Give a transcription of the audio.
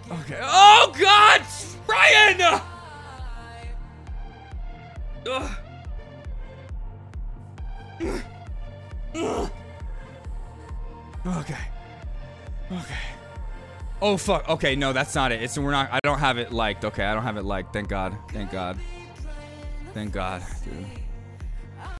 Okay. Oh God, Brian! Okay. Okay. Oh fuck. Okay, no, that's not it. It's we're not. I don't have it liked. Okay, I don't have it liked. Thank God. Thank God. Thank God, dude.